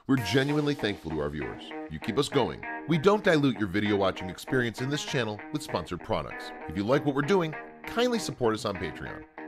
We're genuinely thankful to our viewers. You keep us going. We don't dilute your video watching experience in this channel with sponsored products. If you like what we're doing, kindly support us on Patreon.